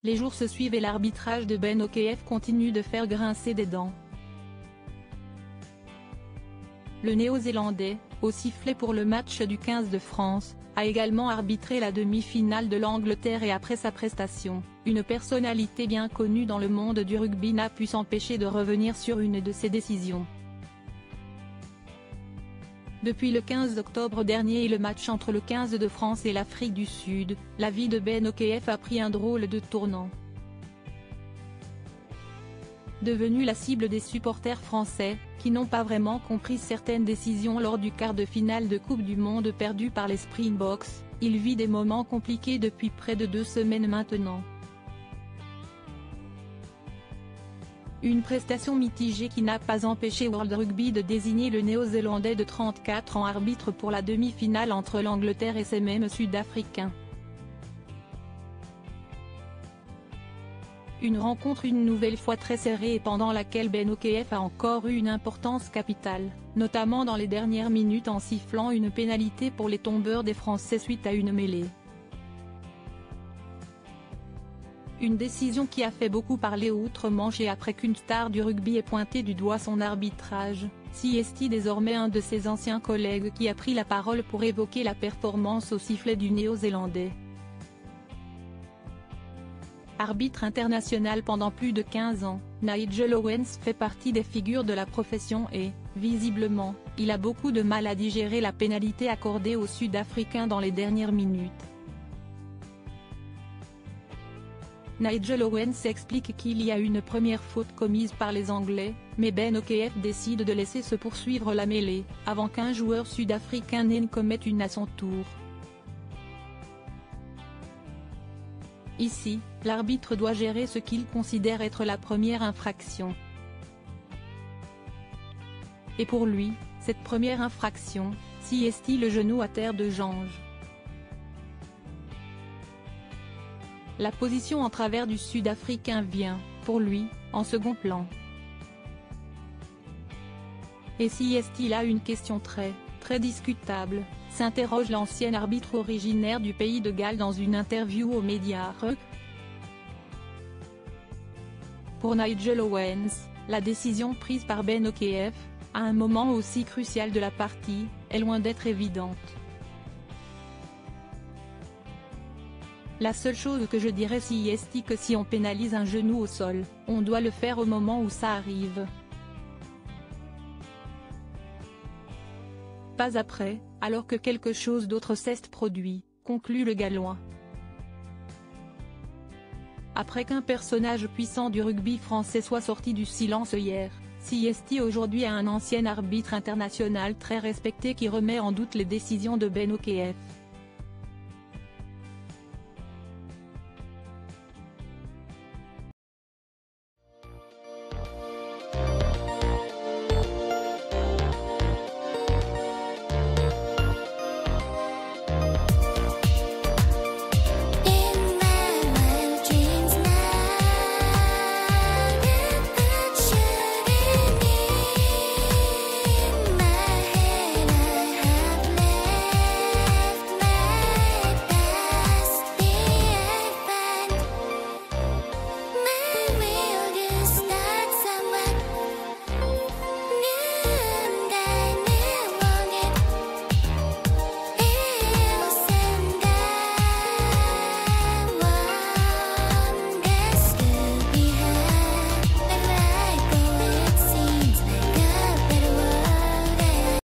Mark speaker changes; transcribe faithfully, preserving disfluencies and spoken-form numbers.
Speaker 1: Les jours se suivent et l'arbitrage de Ben Okieff continue de faire grincer des dents. Le Néo-Zélandais, au sifflet pour le match du quinze de France, a également arbitré la demi-finale de l'Angleterre et après sa prestation, une personnalité bien connue dans le monde du rugby n'a pu s'empêcher de revenir sur une de ses décisions. Depuis le quinze octobre dernier et le match entre le quinze de France et l'Afrique du Sud, la vie de Ben Okieff a pris un drôle de tournant. Devenu la cible des supporters français, qui n'ont pas vraiment compris certaines décisions lors du quart de finale de Coupe du Monde perdu par les Springboks, il vit des moments compliqués depuis près de deux semaines maintenant. Une prestation mitigée qui n'a pas empêché World Rugby de désigner le Néo-Zélandais de trente-quatre ans arbitre pour la demi-finale entre l'Angleterre et ses mêmes Sud-Africains. Une rencontre une nouvelle fois très serrée et pendant laquelle Ben Okieff a encore eu une importance capitale, notamment dans les dernières minutes en sifflant une pénalité pour les tombeurs des Français suite à une mêlée. Une décision qui a fait beaucoup parler outre-Manche et après qu'une star du rugby ait pointé du doigt son arbitrage, C S T désormais un de ses anciens collègues qui a pris la parole pour évoquer la performance au sifflet du Néo-Zélandais. Arbitre international pendant plus de quinze ans, Nigel Owens fait partie des figures de la profession et, visiblement, il a beaucoup de mal à digérer la pénalité accordée aux Sud-Africains dans les dernières minutes. Nigel Owens explique qu'il y a une première faute commise par les Anglais, mais Ben Okieff décide de laisser se poursuivre la mêlée, avant qu'un joueur sud-africain ne commette une à son tour. Ici, l'arbitre doit gérer ce qu'il considère être la première infraction. Et pour lui, cette première infraction, C S T le genou à terre de Jange. La position en travers du Sud-Africain vient, pour lui, en second plan. Et C S T là une question très, très discutable, s'interroge l'ancien arbitre originaire du pays de Galles dans une interview aux médias. Pour Nigel Owens, la décision prise par Ben Okieff, à un moment aussi crucial de la partie, est loin d'être évidente. La seule chose que je dirais C S T que si on pénalise un genou au sol, on doit le faire au moment où ça arrive. Pas après, alors que quelque chose d'autre s'est produit, conclut le Gallois. Après qu'un personnage puissant du rugby français soit sorti du silence hier, C S T aujourd'hui a un ancien arbitre international très respecté qui remet en doute les décisions de Ben Okieff.